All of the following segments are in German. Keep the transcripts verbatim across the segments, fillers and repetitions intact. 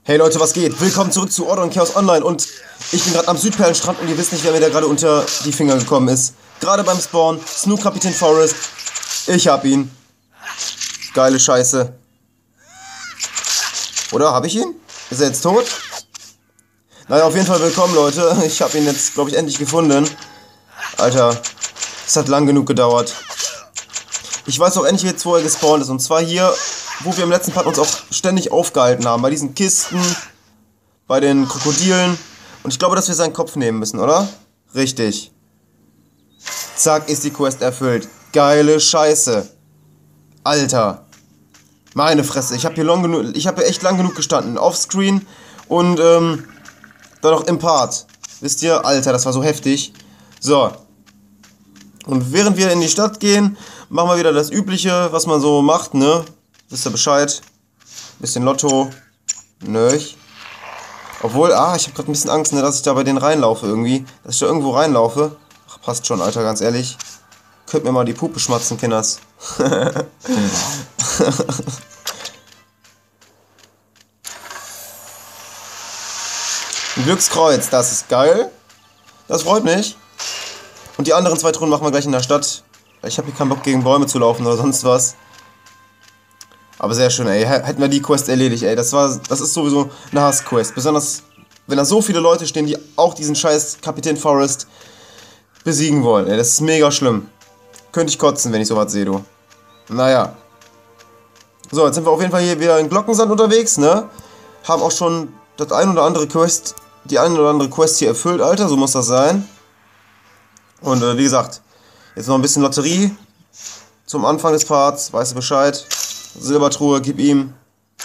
Hey Leute, was geht? Willkommen zurück zu Order und Chaos Online und ich bin gerade am Südperlenstrand und ihr wisst nicht, wer mir da gerade unter die Finger gekommen ist. Gerade beim Spawn, Snook Kapitän Forest. Ich hab ihn. Geile Scheiße. Oder, hab ich ihn? Ist er jetzt tot? Naja, auf jeden Fall willkommen, Leute. Ich hab ihn jetzt, glaube ich, endlich gefunden. Alter, es hat lang genug gedauert. Ich weiß auch endlich jetzt, wo er gespawnt ist. Und zwar hier, wo wir im letzten Part uns auch ständig aufgehalten haben. Bei diesen Kisten, bei den Krokodilen. Und ich glaube, dass wir seinen Kopf nehmen müssen, oder? Richtig. Zack, ist die Quest erfüllt. Geile Scheiße. Alter. Meine Fresse. Ich habe hier, long genug, ich hab hier echt lang genug gestanden. Offscreen und ähm, dann noch im Part. Wisst ihr? Alter, das war so heftig. So. Und während wir in die Stadt gehen, machen wir wieder das Übliche, was man so macht, ne? Wisst ihr Bescheid? Bisschen Lotto. Nöch. Obwohl, ah, ich habe gerade ein bisschen Angst, ne, dass ich da bei denen reinlaufe irgendwie. Dass ich da irgendwo reinlaufe. Ach, passt schon, Alter, ganz ehrlich. Könnt mir mal die Puppe schmatzen, Kinders. Ein Glückskreuz, das ist geil. Das freut mich. Und die anderen zwei Truhen machen wir gleich in der Stadt. Ich habe hier keinen Bock, gegen Bäume zu laufen oder sonst was. Aber sehr schön, ey. Hätten wir die Quest erledigt, ey. Das war, das ist sowieso eine Hass-Quest. Besonders, wenn da so viele Leute stehen, die auch diesen scheiß Kapitän Forest besiegen wollen, ey. Das ist mega schlimm. Könnte ich kotzen, wenn ich sowas sehe, du. Naja. So, jetzt sind wir auf jeden Fall hier wieder in Glockensand unterwegs, ne? Haben auch schon das ein oder andere Quest, die ein oder andere Quest hier erfüllt, Alter. So muss das sein. Und äh, wie gesagt, jetzt noch ein bisschen Lotterie zum Anfang des Parts, weißt du Bescheid. Silbertruhe, gib ihm.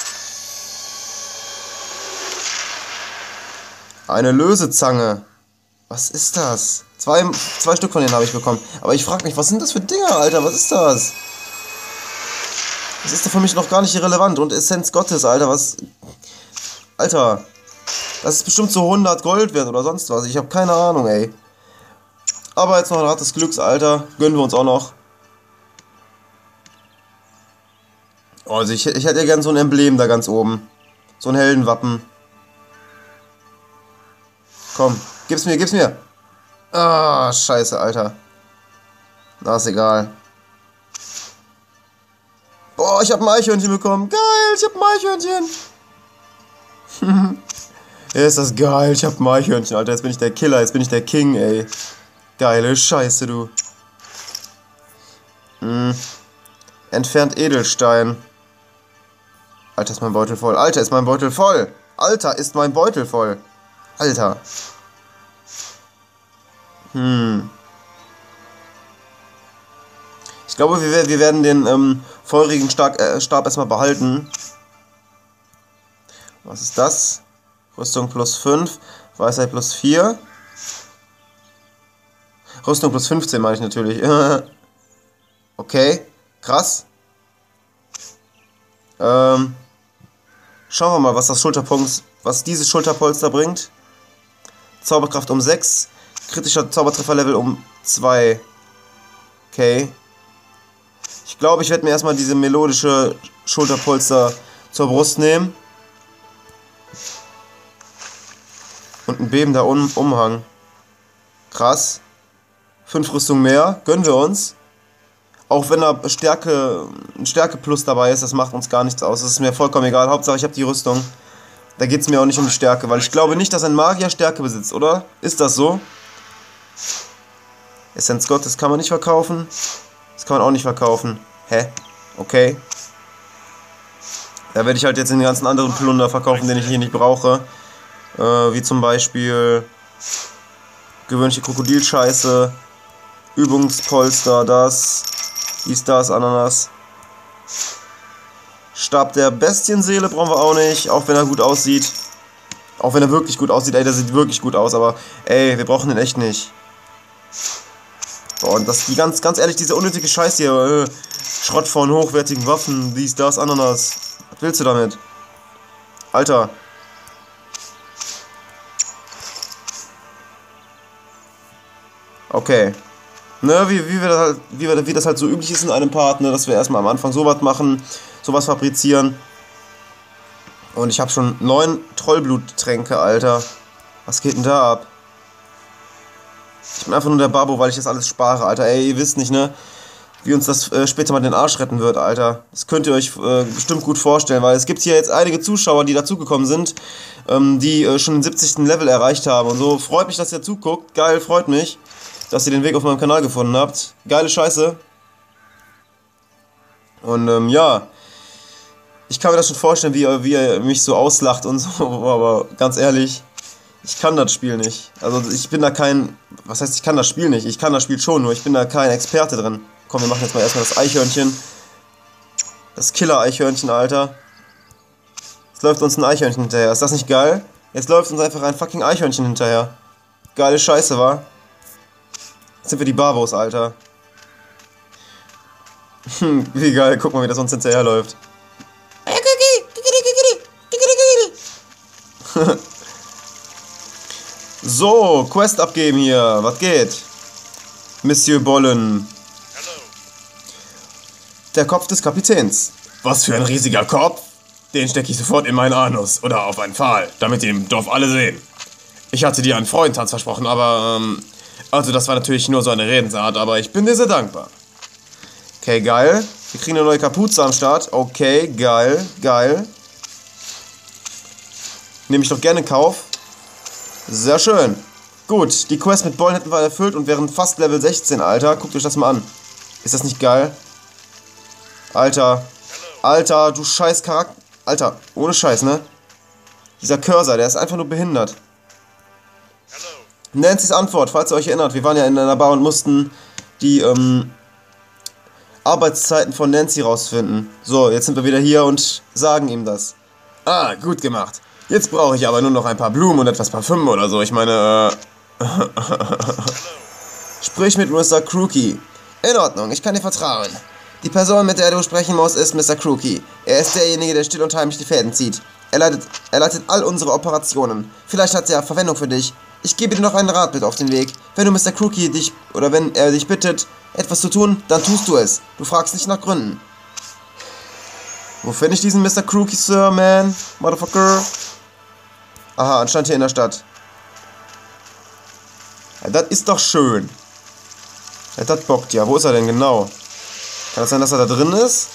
Eine Lösezange. Was ist das? Zwei, zwei Stück von denen habe ich bekommen. Aber ich frage mich, was sind das für Dinger, Alter? Was ist das? Das ist doch für mich noch gar nicht irrelevant. Und Essenz Gottes, Alter, was... Alter, das ist bestimmt so hundert Gold wert oder sonst was. Ich habe keine Ahnung, ey. Aber jetzt noch ein Rad des Glücks, Alter. Gönnen wir uns auch noch. Also ich, ich hätte ja gern so ein Emblem da ganz oben. So ein Heldenwappen. Komm, gib's mir, gib's mir. Ah, scheiße, Alter. Na, ist egal. Boah, ich hab ein Eichhörnchen bekommen. Geil, ich hab ein Eichhörnchen. Ja, ist das geil, ich hab ein Eichhörnchen, Alter. Jetzt bin ich der Killer, jetzt bin ich der King, ey. Geile Scheiße, du. Hm. Entfernt Edelstein. Alter, ist mein Beutel voll. Alter, ist mein Beutel voll. Alter, ist mein Beutel voll. Alter. Hm. Ich glaube, wir, wir werden den ähm, feurigen Stab, äh, Stab erstmal behalten. Was ist das? Rüstung plus fünf. Weisheit plus vier. Rüstung plus fünfzehn meine ich natürlich. Okay, krass. Ähm, schauen wir mal, was das Schulterpunkt, was dieses Schulterpolster bringt. Zauberkraft um sechs, kritischer Zaubertrefferlevel um zwei. Okay. Ich glaube, ich werde mir erstmal diese melodische Schulterpolster zur Brust nehmen. Und ein bebender um Umhang. Krass. Fünf Rüstungen mehr, gönnen wir uns. Auch wenn da Stärke, ein Stärke-Plus dabei ist, das macht uns gar nichts aus. Das ist mir vollkommen egal. Hauptsache ich habe die Rüstung. Da geht es mir auch nicht um die Stärke, weil ich glaube nicht, dass ein Magier Stärke besitzt, oder? Ist das so? Essenz Gottes kann man nicht verkaufen. Das kann man auch nicht verkaufen. Hä? Okay. Da werde ich halt jetzt den ganzen anderen Plunder verkaufen, den ich hier nicht brauche. Äh, wie zum Beispiel gewöhnliche Krokodilscheiße. Übungspolster, das, dies, das, Ananas. Stab der Bestienseele brauchen wir auch nicht, auch wenn er gut aussieht. Auch wenn er wirklich gut aussieht, ey, der sieht wirklich gut aus, aber ey, wir brauchen den echt nicht. Boah, und das, die ganz, ganz ehrlich, diese unnötige Scheiße hier, äh, Schrott von hochwertigen Waffen, dies, das, Ananas. Was willst du damit? Alter. Okay. Ne, wie, wie, wir das halt, wie, wir, wie das halt so üblich ist in einem Part, ne, dass wir erstmal am Anfang sowas machen, sowas fabrizieren. Und ich habe schon neun Trollbluttränke, Alter. Was geht denn da ab? Ich bin einfach nur der Babo, weil ich das alles spare, Alter. Ey, ihr wisst nicht, ne? Wie uns das äh, später mal den Arsch retten wird, Alter. Das könnt ihr euch äh, bestimmt gut vorstellen, weil es gibt hier jetzt einige Zuschauer, die dazugekommen sind, ähm, die äh, schon den siebzigsten Level erreicht haben und so. Freut mich, dass ihr zuguckt. Geil, freut mich, dass ihr den Weg auf meinem Kanal gefunden habt. Geile Scheiße. Und ähm, ja, ich kann mir das schon vorstellen, wie, wie ihr mich so auslacht und so, aber ganz ehrlich, ich kann das Spiel nicht. Also ich bin da kein, was heißt ich kann das Spiel nicht? Ich kann das Spiel schon, nur ich bin da kein Experte drin. Komm, wir machen jetzt mal erstmal das Eichhörnchen. Das Killer-Eichhörnchen, Alter. Jetzt läuft uns ein Eichhörnchen hinterher. Ist das nicht geil? Jetzt läuft uns einfach ein fucking Eichhörnchen hinterher. Geile Scheiße, wa? Jetzt sind wir die Barbos, Alter. Hm, wie geil. Guck mal, wie das uns hinterher läuft. So, Quest abgeben hier. Was geht? Monsieur Bollen. Der Kopf des Kapitäns. Was für ein riesiger Kopf. Den stecke ich sofort in meinen Anus oder auf einen Pfahl, damit die im Dorf alle sehen. Ich hatte dir einen Freudentanz versprochen, aber, ähm, also das war natürlich nur so eine Redensart, aber ich bin dir sehr dankbar. Okay, geil. Wir kriegen eine neue Kapuze am Start. Okay, geil, geil. Nehme ich doch gerne in Kauf. Sehr schön. Gut, die Quest mit Bollen hätten wir erfüllt und wären fast Level sechzehn, Alter. Guckt euch das mal an. Ist das nicht geil? Alter. Alter, du scheiß Charakter. Alter, ohne Scheiß, ne? Dieser Cursor, der ist einfach nur behindert. Nancy's Antwort, falls ihr euch erinnert. Wir waren ja in einer Bar und mussten die, ähm, Arbeitszeiten von Nancy rausfinden. So, jetzt sind wir wieder hier und sagen ihm das. Ah, gut gemacht. Jetzt brauche ich aber nur noch ein paar Blumen und etwas Parfüm oder so. Ich meine, äh... Sprich mit Mister Crookie. In Ordnung, ich kann dir vertrauen. Die Person, mit der du sprechen musst, ist Mister Crookie. Er ist derjenige, der still und heimlich die Fäden zieht. Er leitet, er leitet all unsere Operationen. Vielleicht hat er Verwendung für dich. Ich gebe dir noch einen Rat mit auf den Weg. Wenn du Mister Crookie dich, oder wenn er dich bittet, etwas zu tun, dann tust du es. Du fragst nicht nach Gründen. Wo finde ich diesen Mister Crookie, Sir, man? Motherfucker. Aha, anscheinend hier in der Stadt. Ja, das ist doch schön. Ja, das bockt ja. Wo ist er denn genau? Kann es sein, dass er da drin ist?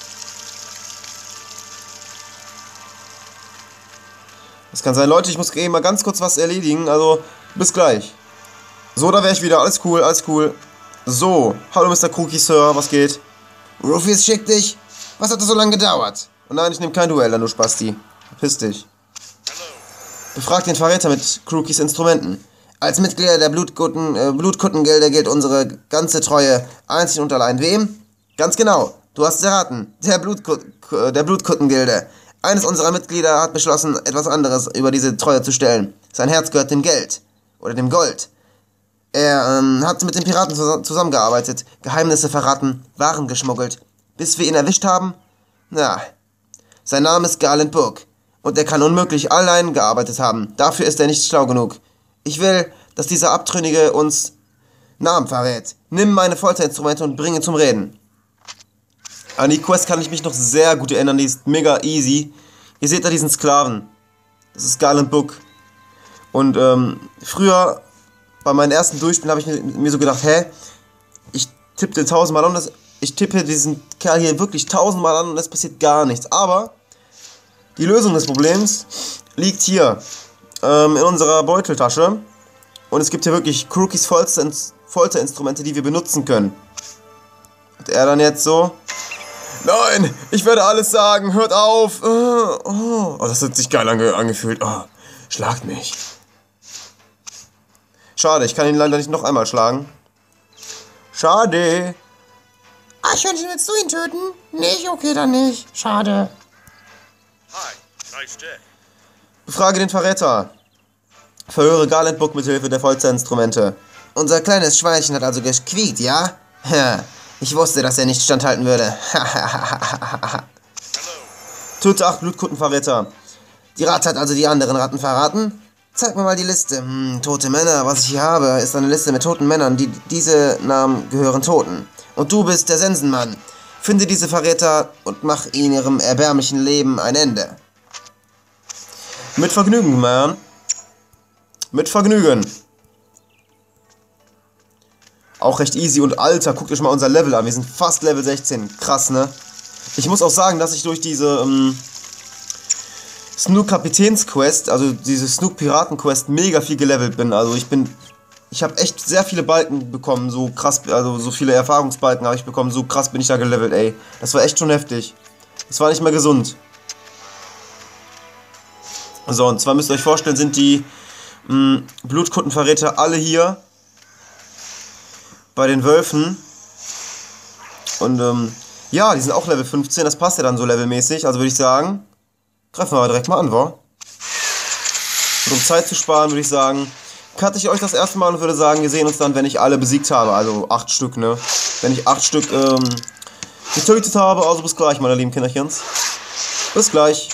Das kann sein. Leute, ich muss eben mal ganz kurz was erledigen. Also, bis gleich. So, da wäre ich wieder. Alles cool, alles cool. So, hallo Mister Crookie, Sir. Was geht? Rufus schickt dich. Was hat das so lange gedauert? Oh nein, ich nehme kein Duell, du Spasti. Verpiss dich. Befragt den Verräter mit Crookies Instrumenten. Als Mitglieder der Blutkutten, äh, Blutkuttengilde gilt unsere ganze Treue einzig und allein wem? Ganz genau, du hast es erraten, der, Blutkut der Blutkuttengilde. Eines unserer Mitglieder hat beschlossen, etwas anderes über diese Treue zu stellen. Sein Herz gehört dem Geld. Oder dem Gold. Er ähm, hat mit den Piraten zusammengearbeitet, Geheimnisse verraten, Waren geschmuggelt. Bis wir ihn erwischt haben? Na, sein Name ist Garland Book. Und er kann unmöglich allein gearbeitet haben. Dafür ist er nicht schlau genug. Ich will, dass dieser Abtrünnige uns Namen verrät. Nimm meine Folterinstrumente und bring ihn zum Reden. An die Quest kann ich mich noch sehr gut erinnern. Die ist mega easy. Ihr seht da diesen Sklaven. Das ist Garland Book. Und ähm, früher, bei meinen ersten Durchspielen, habe ich mir, mir so gedacht, hä? Ich tippe den tausendmal an und das, ich tippe diesen Kerl hier wirklich tausendmal an und es passiert gar nichts. Aber die Lösung des Problems liegt hier ähm, in unserer Beuteltasche. Und es gibt hier wirklich Crookies Folterinstrumente, die wir benutzen können. Und er dann jetzt so: Nein, ich werde alles sagen, hört auf. Oh, oh. Oh, das hat sich geil ange angefühlt. Oh, schlagt mich. Schade, ich kann ihn leider nicht noch einmal schlagen. Schade. Eichhörnchen, willst du ihn töten? Nicht, okay, dann nicht. Schade. Befrage den Verräter. Verhöre Garland Book mit Hilfe der Folterinstrumente. Unser kleines Schweinchen hat also gequiekt, ja? Ich wusste, dass er nicht standhalten würde. Töte acht Blutkuttenverräter. Die Ratte hat also die anderen Ratten verraten? Zeig mir mal die Liste. Hm, tote Männer, was ich hier habe, ist eine Liste mit toten Männern. Die, diese Namen gehören Toten. Und du bist der Sensenmann. Finde diese Verräter und mach ihnen ihrem erbärmlichen Leben ein Ende. Mit Vergnügen, man. Mit Vergnügen. Auch recht easy und Alter, guckt euch mal unser Level an. Wir sind fast Level sechzehn. Krass, ne? Ich muss auch sagen, dass ich durch diese ähm, Snook Kapitäns Quest, also diese Snook Piraten Quest, mega viel gelevelt bin. Also ich bin, ich habe echt sehr viele Balken bekommen, so krass, also so viele Erfahrungsbalken habe ich bekommen, so krass bin ich da gelevelt, ey. Das war echt schon heftig. Das war nicht mehr gesund. So, und zwar müsst ihr euch vorstellen, sind die mh, Blutkuttenverräter alle hier bei den Wölfen. Und ähm, ja, die sind auch Level fünfzehn, das passt ja dann so levelmäßig. Also würde ich sagen, greifen wir aber direkt mal an, wa? Und um Zeit zu sparen, würde ich sagen, cutte ich euch das erste Mal und würde sagen, wir sehen uns dann, wenn ich alle besiegt habe. Also acht Stück, ne? Wenn ich acht Stück ähm, getötet habe. Also bis gleich, meine lieben Kinderchens. Bis gleich.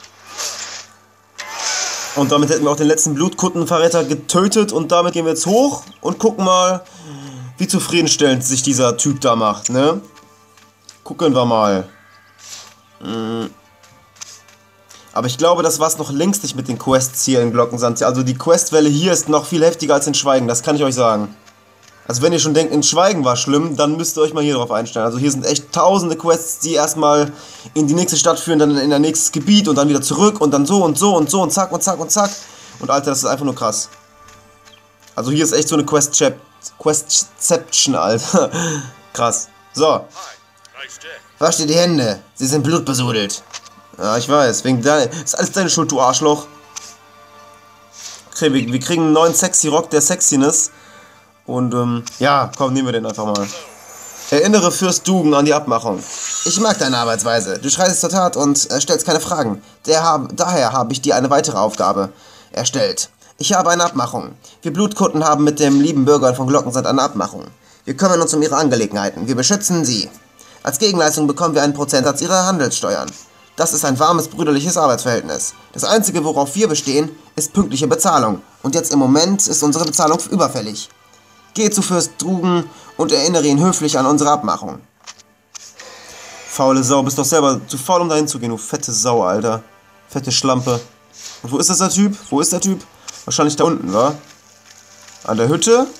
Und damit hätten wir auch den letzten Blutkuttenverräter getötet. Und damit gehen wir jetzt hoch und gucken mal, wie zufriedenstellend sich dieser Typ da macht, ne? Gucken wir mal. Hm. Aber ich glaube, das war es noch längst nicht mit den Quests hier in Glockensand. Also die Questwelle hier ist noch viel heftiger als in Schweigen, das kann ich euch sagen. Also wenn ihr schon denkt, in Schweigen war schlimm, dann müsst ihr euch mal hier drauf einstellen. Also hier sind echt tausende Quests, die erstmal in die nächste Stadt führen, dann in ein nächstes Gebiet und dann wieder zurück und dann so und so und so und zack und zack und zack. Und Alter, das ist einfach nur krass. Also hier ist echt so eine Questception, Alter. Krass. So. Wasch dir die Hände, sie sind blutbesudelt. Ja, ich weiß, wegen deiner, ist alles deine Schuld, du Arschloch. Okay, wir, wir kriegen einen neuen Sexy Rock der Sexiness. Und, ähm, ja, komm, nehmen wir den einfach mal. Erinnere Fürst Dugan an die Abmachung. Ich mag deine Arbeitsweise. Du schreitest zur Tat und äh, stellst keine Fragen. Der hab, daher habe ich dir eine weitere Aufgabe erstellt. Ich habe eine Abmachung. Wir Blutkutten haben mit dem lieben Bürgern von Glockensand eine Abmachung. Wir kümmern uns um ihre Angelegenheiten. Wir beschützen sie. Als Gegenleistung bekommen wir einen Prozentsatz ihrer Handelssteuern. Das ist ein warmes, brüderliches Arbeitsverhältnis. Das Einzige, worauf wir bestehen, ist pünktliche Bezahlung. Und jetzt im Moment ist unsere Bezahlung überfällig. Geh zu Fürst Dugan und erinnere ihn höflich an unsere Abmachung. Faule Sau, bist doch selber zu faul, um dahin zu gehen, du fette Sau, Alter. Fette Schlampe. Und wo ist das der Typ? Wo ist der Typ? Wahrscheinlich da unten, wa? An der Hütte?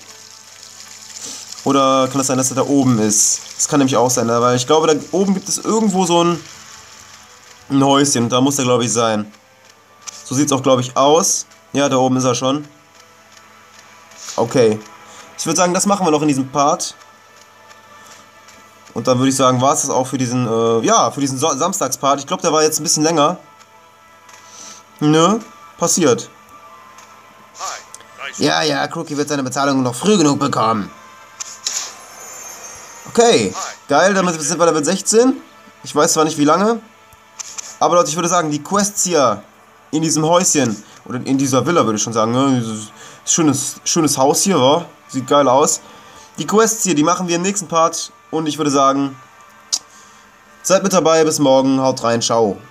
Oder kann es das sein, dass er da oben ist? Das kann nämlich auch sein, weil ich glaube, da oben gibt es irgendwo so ein... Ein Häuschen, und da muss er, glaube ich, sein. So sieht es auch, glaube ich, aus. Ja, da oben ist er schon. Okay. Ich würde sagen, das machen wir noch in diesem Part. Und dann würde ich sagen, war es das auch für diesen, äh, ja, für diesen so Samstagspart. Ich glaube, der war jetzt ein bisschen länger. Ne? Passiert. Ja, ja, Crookie wird seine Bezahlung noch früh genug bekommen. Okay. Geil, damit sind wir Level sechzehn. Ich weiß zwar nicht, wie lange. Aber Leute, ich würde sagen, die Quests hier in diesem Häuschen, oder in dieser Villa würde ich schon sagen, ne? Dieses schönes, schönes Haus hier, wa? Sieht geil aus. Die Quests hier, die machen wir im nächsten Part. Und ich würde sagen, seid mit dabei, bis morgen, haut rein, ciao.